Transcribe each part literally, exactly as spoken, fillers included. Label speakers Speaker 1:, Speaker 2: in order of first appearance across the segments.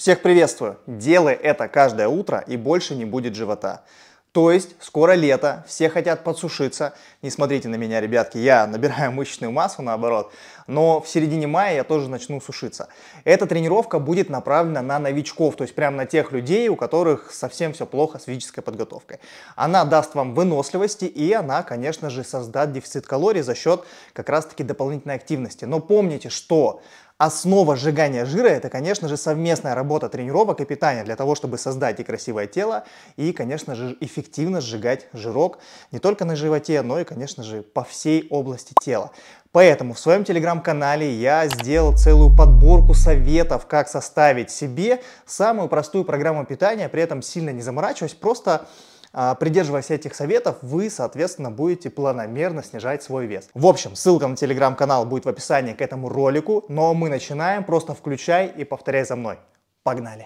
Speaker 1: Всех приветствую! Делай это каждое утро и больше не будет живота. То есть скоро лето, все хотят подсушиться. Не смотрите на меня, ребятки, я набираю мышечную массу наоборот. Но в середине мая я тоже начну сушиться. Эта тренировка будет направлена на новичков, то есть прямо на тех людей, у которых совсем все плохо с физической подготовкой. Она даст вам выносливости и она, конечно же, создаст дефицит калорий за счет как раз-таки дополнительной активности. Но помните, что основа сжигания жира – это, конечно же, совместная работа тренировок и питания для того, чтобы создать и красивое тело, и, конечно же, эффективно сжигать жирок не только на животе, но и, конечно же, по всей области тела. Поэтому в своем телеграм-канале я сделал целую подборку советов, как составить себе самую простую программу питания, при этом сильно не заморачиваясь, просто придерживаясь этих советов, вы, соответственно, будете планомерно снижать свой вес. В общем, ссылка на телеграм-канал будет в описании к этому ролику, но мы начинаем, просто включай и повторяй за мной. Погнали!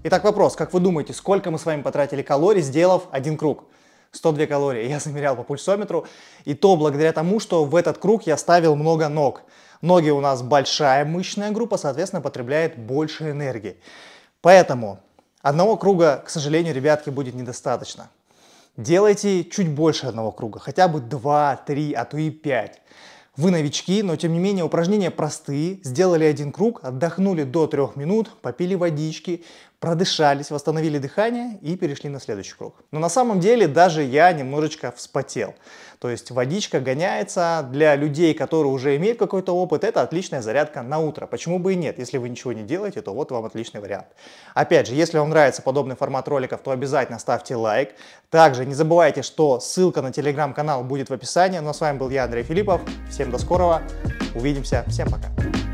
Speaker 1: Итак, вопрос. Как вы думаете, сколько мы с вами потратили калорий, сделав один круг? сто две калории. Я замерял по пульсометру. И то благодаря тому, что в этот круг я ставил много ног. Ноги у нас большая мышечная группа, соответственно, потребляет больше энергии. Поэтому одного круга, к сожалению, ребятки, будет недостаточно. Делайте чуть больше одного круга, хотя бы два, три, а то и пять. Вы новички, но тем не менее упражнения простые. Сделали один круг, отдохнули до трёх минут, попили водички, продышались, восстановили дыхание и перешли на следующий круг. Но на самом деле даже я немножечко вспотел. То есть водичка гоняется для людей, которые уже имеют какой-то опыт. Это отличная зарядка на утро. Почему бы и нет? Если вы ничего не делаете, то вот вам отличный вариант. Опять же, если вам нравится подобный формат роликов, то обязательно ставьте лайк. Также не забывайте, что ссылка на телеграм-канал будет в описании. Ну а с вами был я, Андрей Филиппов. Всем до скорого. Увидимся. Всем пока.